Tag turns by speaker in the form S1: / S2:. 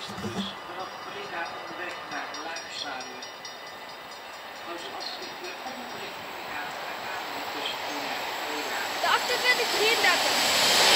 S1: eerste bus vanaf Breda onderweg naar Luikstadion. Houd u alsjeblieft de andere richting aan tussen Breda en Breda.
S2: De 2833.